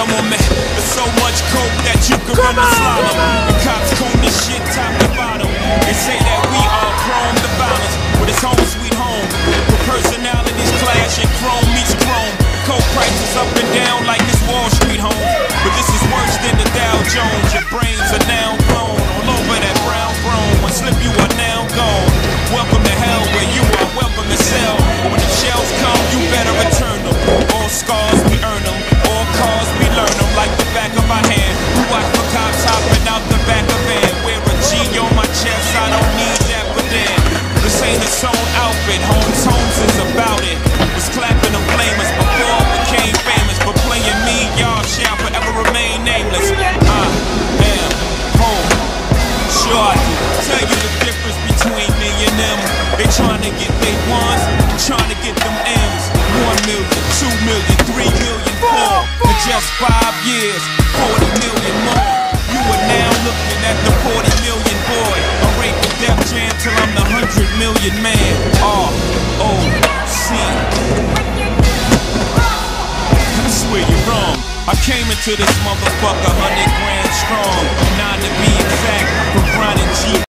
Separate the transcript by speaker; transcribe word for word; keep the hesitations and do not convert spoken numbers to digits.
Speaker 1: column on me. There's so much coke that you could run a slalom. The cops comb this shit top to bottom. They say that we are prone to violence, but it's home sweet home. Where personalities clash and chrome meets chrome. Coke prices up and down like it's Wall Street home. But this is worse than the Dow Jones. Your brains are now blown all over that brown throne. One slip you are now gone. Welcome to hell where you are welcome to sell. But when the shells come, you better return them. All scars we earn them, all cars we learn them like the back of our hand. We watch for cops hopping out the back of van. Wear a G on my chest, I don't need that for Dan. This ain't its own outfit, Holmes Holmes is about it. Was clapping the flamers before I became famous. But playing me, y'all shall forever remain nameless. I am home. Sure I do. Tell you the difference between me and them. They trying to get they ones, trying to get them M's. One million, two million, three million, four. For just five years, forty million more. You are now looking at the forty million boy. I rate the Def Jam till I'm the hundred million man. R O C. I swear you're wrong. I came into this motherfucker hundred grand strong. Nine to be exact, from Brian and G.